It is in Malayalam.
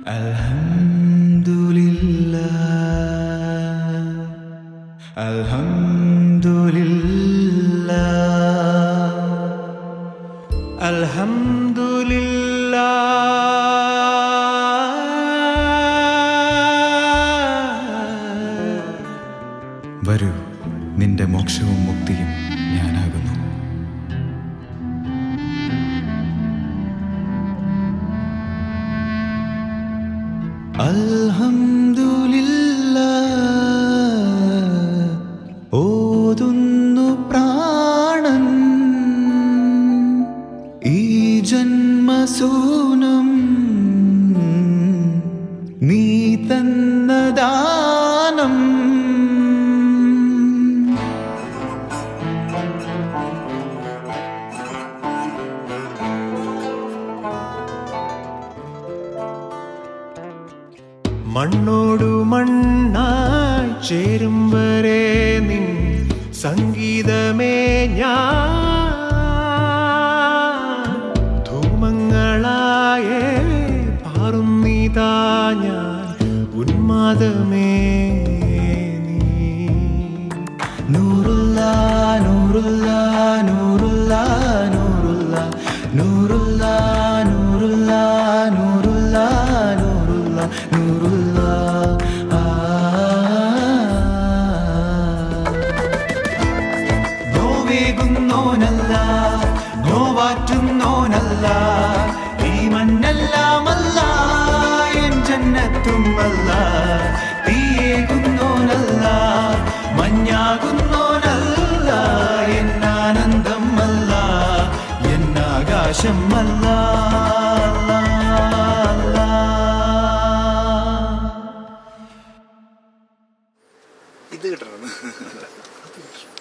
Alhamdulillah, Alhamdulillah, Alhamdulillah. വരൂ, നിന്റെ മോക്ഷവും മുക്തിയും ഞാനാകുന്നു. അൽഹംദുലില്ലാഹ് ഓതുന്നു പ്രാണൻ, ഈ ജന്മസൂനം നീ തന്ന ദാനം. മണ്ണോടു മണ്ണായി ചേരും വരെ നിൻ സംഗീതമേ ഞാൻ, ധൂമങ്ങളായേ പാറുന്നിതാ ഞാൻ ഉന്മാദമേ നീ. നൂറുല്ലാ നൂറുല്ലാ നൂറുല്ലാ നൂറുല്ലാ നൂറുല്ലാ നൂറുല്ലാ നൂറുല്ലാ നൂറുല്ലാ നൂറുല്ലാ. നോവേകുന്നോനല്ല, നോവാറ്റുന്നോനല്ല, ഈ മണ്ണെല്ലാമല്ല, എൻ ജന്നത്തുമല്ല. തീയേകുന്നോനല്ല, മഞ്ഞാകുന്നോനല്ല, എന്നാനന്ദം അല്ല, എന്നാകാശം അല്ല. ഇത് കിട്ടണം.